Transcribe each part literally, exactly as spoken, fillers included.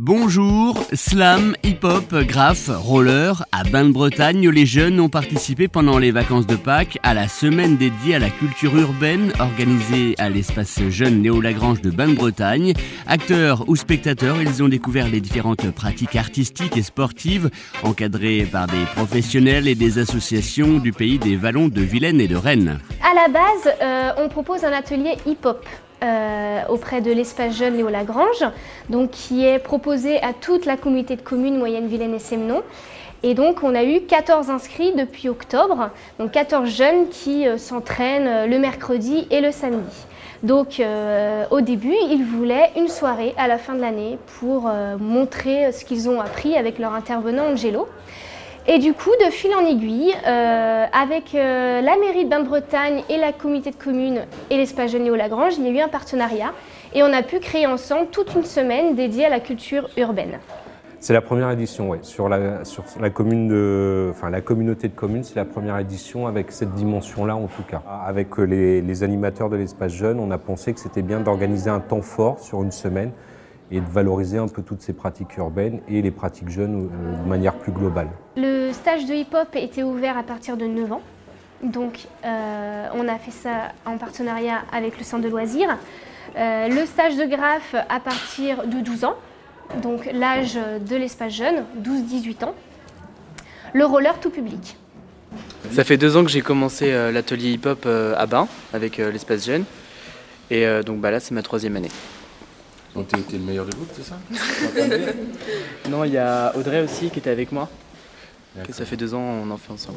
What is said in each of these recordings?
Bonjour, slam, hip-hop, graphe, roller, à Bain-de-Bretagne, les jeunes ont participé pendant les vacances de Pâques à la semaine dédiée à la culture urbaine organisée à l'espace jeune Léo Lagrange de Bain-de-Bretagne. Acteurs ou spectateurs, ils ont découvert les différentes pratiques artistiques et sportives encadrées par des professionnels et des associations du pays des Vallons de Vilaine et de Rennes. À la base, euh, on propose un atelier hip-hop. Euh, auprès de l'espace jeune Léo Lagrange, donc qui est proposé à toute la communauté de communes Moyenne-Vilaine et Sémenon. Et donc on a eu quatorze inscrits depuis octobre, donc quatorze jeunes qui euh, s'entraînent le mercredi et le samedi. Donc euh, au début, ils voulaient une soirée à la fin de l'année pour euh, montrer ce qu'ils ont appris avec leur intervenant Angelo. Et du coup, de fil en aiguille, euh, avec euh, la mairie de Bain-de-Bretagne et la communauté de communes et l'espace jeune Léo Lagrange, il y a eu un partenariat et on a pu créer ensemble toute une semaine dédiée à la culture urbaine. C'est la première édition, oui. Sur la, sur la commune de, enfin la communauté de communes, c'est la première édition avec cette dimension-là en tout cas. Avec les, les animateurs de l'espace jeune, on a pensé que c'était bien d'organiser un temps fort sur une semaine et de valoriser un peu toutes ces pratiques urbaines et les pratiques jeunes de manière plus globale. Le stage de hip-hop était ouvert à partir de neuf ans, donc euh, on a fait ça en partenariat avec le centre de loisirs. Euh, le stage de graphe à partir de douze ans, donc l'âge de l'espace jeune, douze à dix-huit ans. Le roller tout public. Ça fait deux ans que j'ai commencé euh, l'atelier hip-hop euh, à Bain avec euh, l'espace jeune et euh, donc bah, là c'est ma troisième année. Donc t'es le meilleur du groupe, c'est ça? Non, il y a Audrey aussi qui était avec moi. Que ça fait deux ans, on en fait ensemble.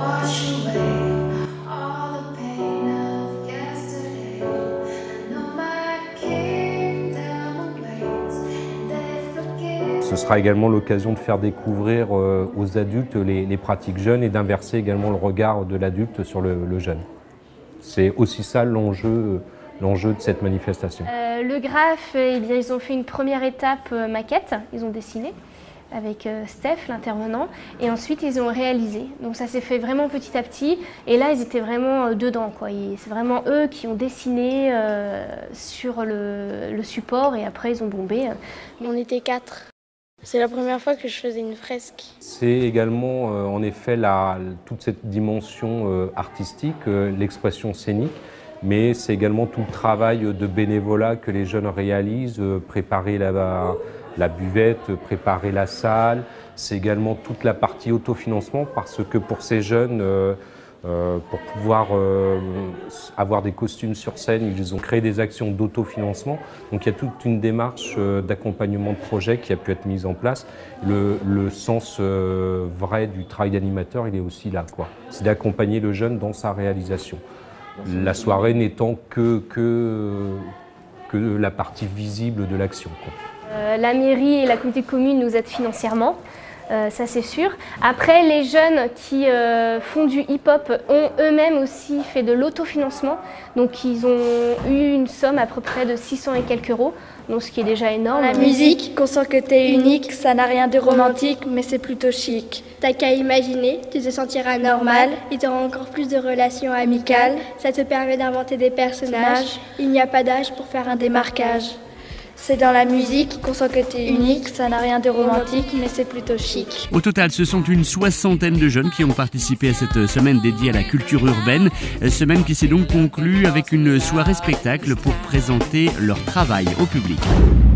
Ce sera également l'occasion de faire découvrir aux adultes les, les pratiques jeunes et d'inverser également le regard de l'adulte sur le, le jeune. C'est aussi ça l'enjeu. l'enjeu de cette manifestation. Euh, le graphe, eh bien, ils ont fait une première étape euh, maquette, ils ont dessiné avec euh, Steph, l'intervenant, et ensuite ils ont réalisé. Donc ça s'est fait vraiment petit à petit, et là ils étaient vraiment euh, dedans, quoi. C'est vraiment eux qui ont dessiné euh, sur le, le support, et après ils ont bombé. On était quatre. C'est la première fois que je faisais une fresque. C'est également euh, en effet la, toute cette dimension euh, artistique, euh, l'expression scénique, mais c'est également tout le travail de bénévolat que les jeunes réalisent, préparer la, la buvette, préparer la salle. C'est également toute la partie autofinancement parce que pour ces jeunes, euh, euh, pour pouvoir euh, avoir des costumes sur scène, ils ont créé des actions d'autofinancement. Donc il y a toute une démarche euh, d'accompagnement de projet qui a pu être mise en place. Le, le sens euh, vrai du travail d'animateur, il est aussi là, quoi. C'est d'accompagner le jeune dans sa réalisation. La soirée n'étant que, que, que la partie visible de l'action. Euh, la mairie et la communauté de communes nous aident financièrement, euh, ça c'est sûr. Après, les jeunes qui euh, font du hip-hop ont eux-mêmes aussi fait de l'autofinancement. Donc ils ont eu une somme à peu près de six cents et quelques euros, donc ce qui est déjà énorme. La musique, qu'on sent que t'es unique, ça n'a rien de romantique, mais c'est plutôt chic. T'as qu'à imaginer, tu te sentiras normal, et tu auras encore plus de relations amicales. Ça te permet d'inventer des personnages. Il n'y a pas d'âge pour faire un démarquage. C'est dans la musique qu'on sent que t'es unique, ça n'a rien de romantique, mais c'est plutôt chic. Au total, ce sont une soixantaine de jeunes qui ont participé à cette semaine dédiée à la culture urbaine. Semaine qui s'est donc conclue avec une soirée spectacle pour présenter leur travail au public.